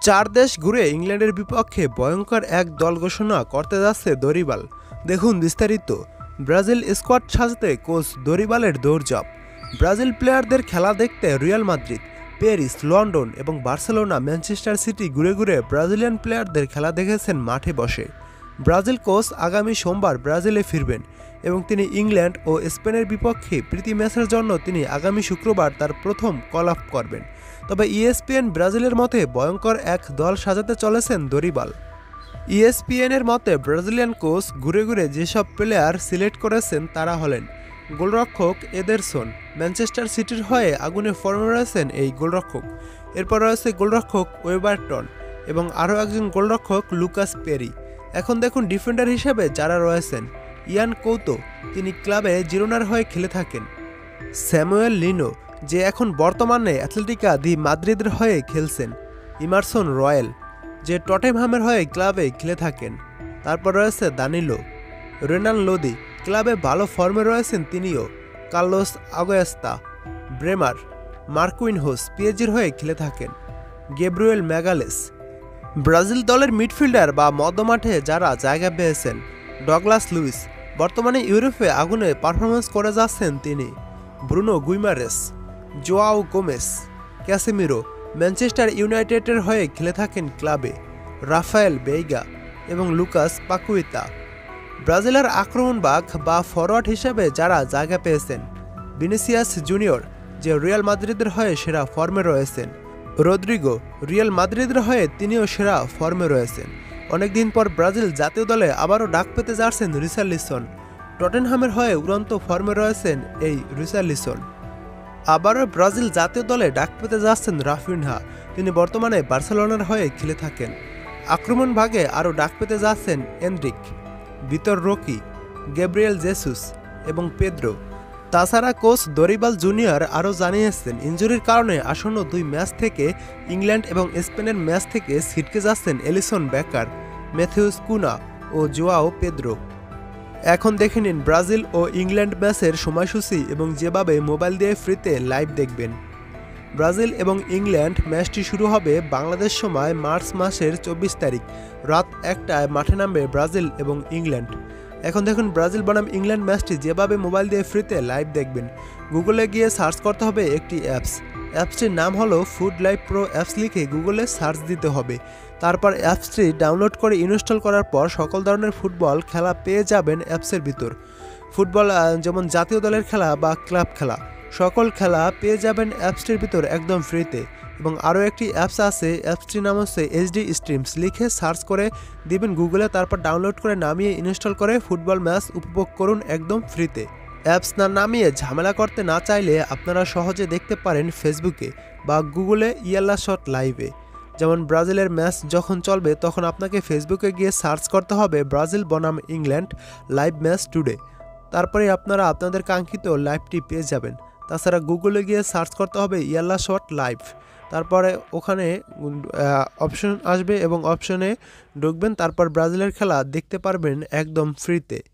চার দেশ ঘুরে ইংল্যান্ডের বিপক্ষে ভয়ঙ্কর এক দল ঘোষণা করতে যাচ্ছে দরিবাল। দেখুন বিস্তারিত। ব্রাজিল স্কোয়াড সাজাতে কোচ দরিবালের দৌড়ঝাঁপ। ব্রাজিল প্লেয়ারদের খেলা দেখতে রিয়াল মাদ্রিদ, প্যারিস, লন্ডন এবং বার্সেলোনা, ম্যানচেস্টার সিটি ঘুরে ঘুরে ব্রাজিলিয়ান প্লেয়ারদের খেলা দেখেছেন মাঠে বসে। ব্রাজিল কোচ আগামী সোমবার ব্রাজিলে ফিরবেন এবং তিনি ইংল্যান্ড ও স্পেনের বিপক্ষে প্রীতি ম্যাচের জন্য তিনি আগামী শুক্রবার তার প্রথম কল আপ করবেন। তবে ইএসপিএন ব্রাজিলের মতে ভয়ঙ্কর এক দল সাজাতে চলেছেন দরিবাল। ইএসপিএনের মতে ব্রাজিলিয়ান কোচ ঘুরে ঘুরে যেসব প্লেয়ার সিলেক্ট করেছেন তারা হলেন গোলরক্ষক এদেরসন, ম্যানচেস্টার সিটির হয়ে আগুনে ফর্মে রয়েছেন এই গোলরক্ষক। এরপর রয়েছে গোলরক্ষক ওয়েবারটন এবং আরও একজন গোলরক্ষক লুকাস পেরি। এখন দেখুন ডিফেন্ডার হিসেবে যারা রয়েছেন, ইয়ান কৌতো, তিনি ক্লাবে জিরোনার হয়ে খেলে থাকেন। স্যামুয়েল লিনো, যে এখন বর্তমানে অ্যাথলেটিকা দি মাদ্রিদের হয়ে খেলছেন। ইমারসন রয়েল, যে টটেনহামের হয়ে ক্লাবে খেলে থাকেন। তারপর রয়েছে দানিলো। রেনান লোদি, ক্লাবে ভালো ফর্মে রয়েছেন তিনিও। কার্লোস আগোয়েস্তা, ব্রেমার, মার্কুইনহোস পিএসজির হয়ে খেলে থাকেন। Gabriel Magalhaes. ব্রাজিল দলের মিডফিল্ডার বা মধ্যমাঠে যারা জায়গা পেয়েছেন, ডগলাস লুইস, বর্তমানে ইউরোপে আগুনে পারফরমেন্স করে যাচ্ছেন তিনি। Bruno Guimaraes, Joao Gomes, Casemiro, Manchester ইউনাইটেডের হয়ে খেলে থাকেন ক্লাবে। রাফায়েল বেইগা এবং লুকাস পাকুইতা। ব্রাজিলের আক্রমণভাগ বা ফরওয়ার্ড হিসেবে যারা জায়গা পেয়েছেন, ভিনিসিয়াস জুনিয়র, যে রিয়াল মাদ্রিদের হয়ে সেরা ফর্মে রয়েছেন। রদ্রিগো, রিয়াল মাদ্রিদের হয়ে তিনিও সেরা ফর্মে রয়েছেন। অনেকদিন পর ব্রাজিল জাতীয় দলে আবারও ডাক পেতে যাচ্ছেন রিচার্লিসন। টটেনহামের হয়ে উড়ন্ত ফর্মে রয়েছেন এই রিচার্লিসন। আবারও ব্রাজিল জাতীয় দলে ডাক পেতে যাচ্ছেন রাফিনহা, তিনি বর্তমানে বার্সেলোনার হয়ে খেলে থাকেন। আক্রমণ ভাগে আরও ডাক পেতে যাচ্ছেন Endrick, Vitor Roque, Gabriel Jesus এবং পেদ্রো। তাছাড়া কোচ দরিবাল জুনিয়র আরও জানিয়েছেন ইনজুরির কারণে আসন্ন 2 ম্যাচ থেকে ইংল্যান্ড এবং স্পেনের ম্যাচ থেকে ছিটকে যাচ্ছেন এলিসন বেকার, ম্যাথিউস কুনা ও জোয়াও পেদ্রো। এখন দেখে নিন ব্রাজিল ও ইংল্যান্ড ম্যাচের সময়সূচি এবং যেভাবে মোবাইল দিয়ে ফ্রিতে লাইভ দেখবেন। ব্রাজিল এবং ইংল্যান্ড ম্যাচটি শুরু হবে বাংলাদেশ সময় মার্চ মাসের 24 তারিখ রাত 1টায় মাঠে নামবে ব্রাজিল এবং ইংল্যান্ড। এখন দেখুন ব্রাজিল বনাম ইংল্যান্ড ম্যাচটি যেভাবে মোবাইল দিয়ে ফ্রিতে লাইভ দেখবেন, গুগলে গিয়ে সার্চ করতে হবে একটি অ্যাপসটির নাম হলো ফুড লাইভ প্রো। অ্যাপস লিখে গুগলে সার্চ দিতে হবে। তারপর অ্যাপসটি ডাউনলোড করে ইনস্টল করার পর সকল ধরনের ফুটবল খেলা পেয়ে যাবেন অ্যাপসের ভিতর। ফুটবল যেমন জাতীয় দলের খেলা বা ক্লাব খেলা, সকল খেলা পেয়ে যাবেন অ্যাপসটির ভিতর একদম ফ্রিতে। এবং আরও একটি অ্যাপস আছে, অ্যাপসটির নাম হচ্ছে এইচডি স্ট্রিমস। লিখে সার্চ করে দিবেন গুগলে, তারপর ডাউনলোড করে নামিয়ে ইনস্টল করে ফুটবল ম্যাচ উপভোগ করুন একদম ফ্রিতে। অ্যাপস না নামিয়ে ঝামেলা করতে না চাইলে আপনারা সহজে দেখতে পারেন ফেসবুকে বা গুগলে ইয়াল্লা শট লাইভে। যেমন ব্রাজিলের ম্যাচ যখন চলবে তখন আপনাকে ফেসবুকে গিয়ে সার্চ করতে হবে ব্রাজিল বনাম ইংল্যান্ড লাইভ ম্যাচ টুডে। তারপরে আপনারা আপনাদের কাঙ্ক্ষিত লাইভটি পেয়ে যাবেন। তাছাড়া গুগলে গিয়ে সার্চ করতে হবে ইয়াল্লা শট লাইভ। তারপরে ওখানে অপশন আসবে এবং অপশনে ঢুকবেন, তারপর ব্রাজিলের খেলা দেখতে পারবেন একদম ফ্রিতে।